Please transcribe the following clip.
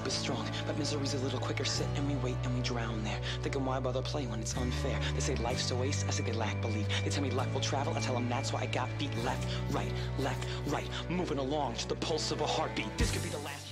hope is strong, but misery's a little quicker. Sit and we wait and we drown there, thinking why bother play when it's unfair. They say life's a waste, I say they lack belief. They tell me luck will travel, I tell them that's why I got feet left, right, moving along to the pulse of a heartbeat. This could be the last